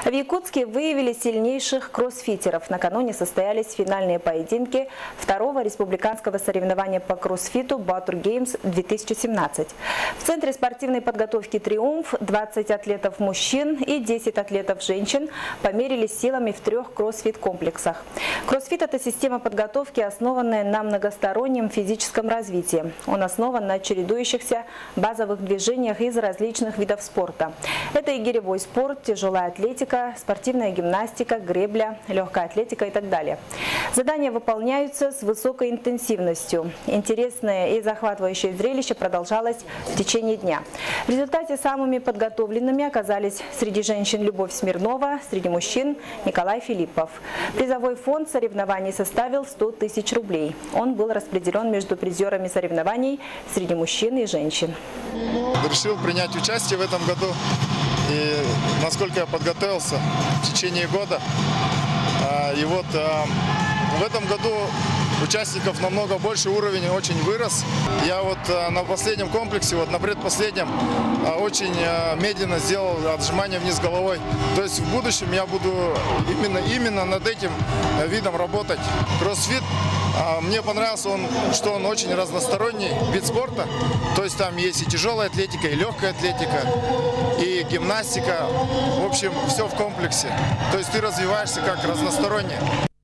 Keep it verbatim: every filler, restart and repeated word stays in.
В Якутске выявили сильнейших кроссфитеров. Накануне состоялись финальные поединки второго республиканского соревнования по кроссфиту «Батур Геймс две тысячи семнадцать». В Центре спортивной подготовки «Триумф» двадцать атлетов мужчин и десять атлетов женщин померились силами в трех кроссфит-комплексах. Кроссфит – это система подготовки, основанная на многостороннем физическом развитии. Он основан на чередующихся базовых движениях из различных видов спорта. Это и гиревой спорт, тяжелая атлетика, спортивная гимнастика, гребля, легкая атлетика и так далее. Задания выполняются с высокой интенсивностью. Интересное и захватывающее зрелище продолжалось в течение дня. В результате самыми подготовленными оказались среди женщин Любовь Смирнова, среди мужчин Николай Филиппов. Призовой фонд соревнований составил сто тысяч рублей. Он был распределен между призерами соревнований среди мужчин и женщин. Решил принять участие в этом году. И насколько я подготовился в течение года. И вот в этом году участников намного больше, уровень очень вырос. Я вот на последнем комплексе, вот на предпоследнем, очень медленно сделал отжимания вниз головой. То есть в будущем я буду именно, именно над этим видом работать. Кроссфит, мне понравился он, что он очень разносторонний вид спорта. То есть там есть и тяжелая атлетика, и легкая атлетика, и гимнастика. В общем, все в комплексе. То есть ты развиваешься как разносторонне.